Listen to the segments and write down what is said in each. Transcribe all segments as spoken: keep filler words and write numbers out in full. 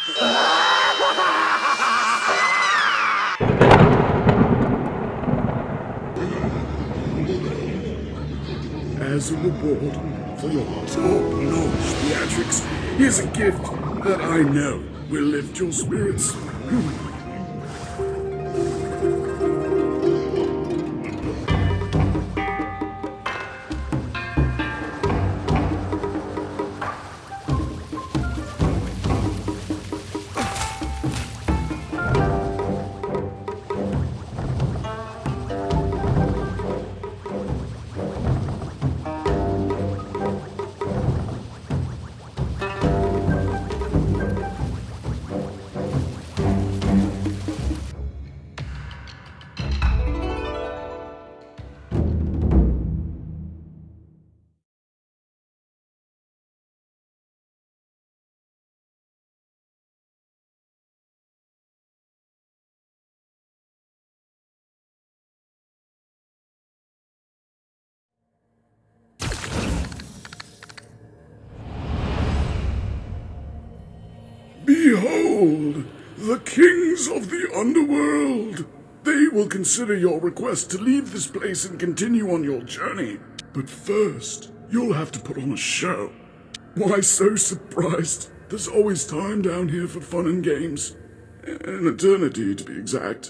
As a reward for your top-notch theatrics, here's a gift that I know will lift your spirits. Behold, the kings of the Underworld! They will consider your request to leave this place and continue on your journey. But first, you'll have to put on a show. Why so surprised? There's always time down here for fun and games. An eternity, to be exact.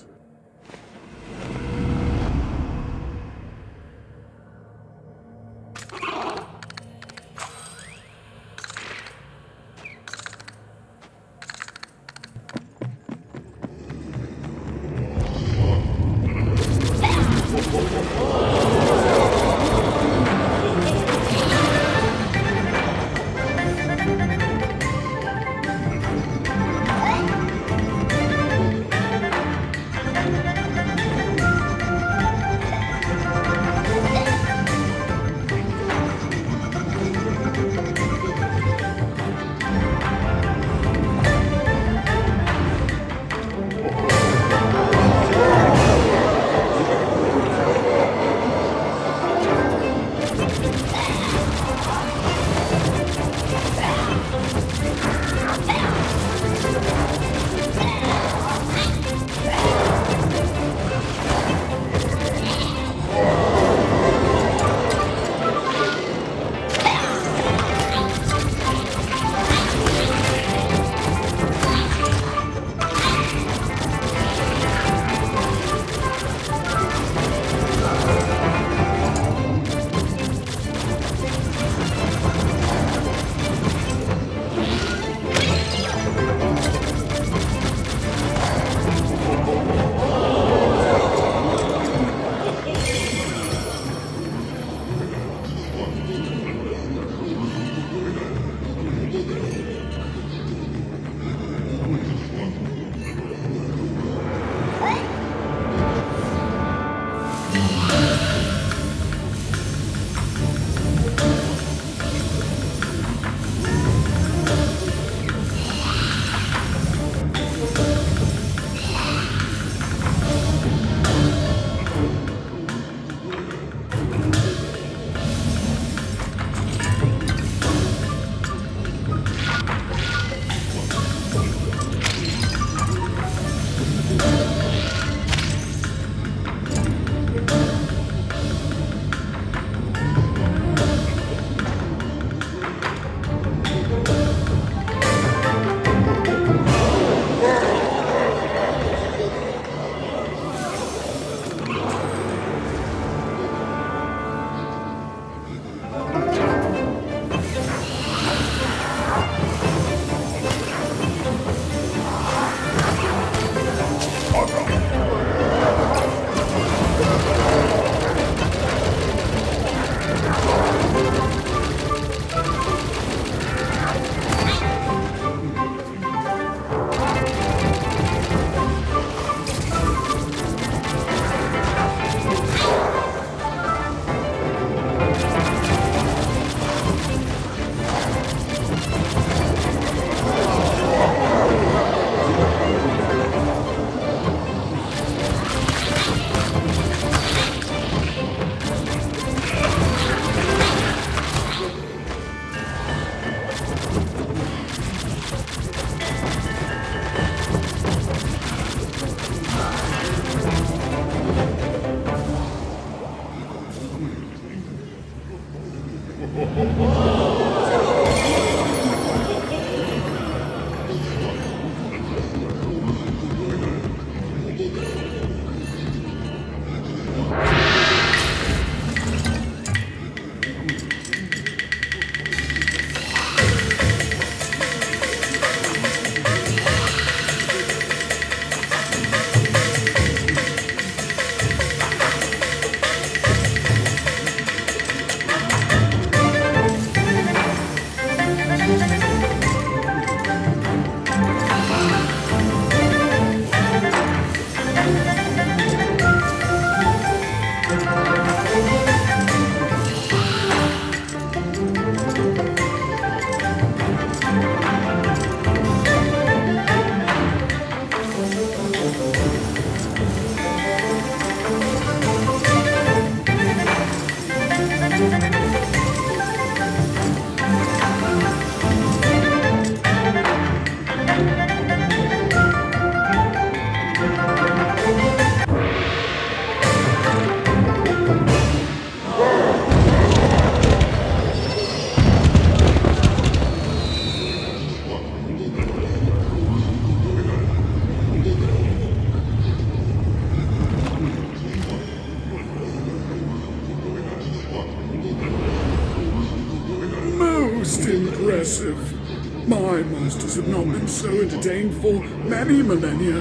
Impressive. My masters have not been so entertained for many millennia.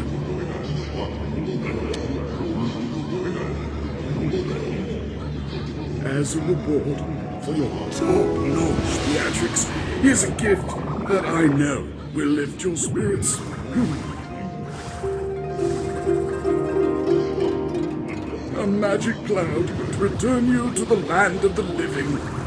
As a reward for your top-notch theatrics, here's a gift that I know will lift your spirits. A magic cloud to return you to the land of the living.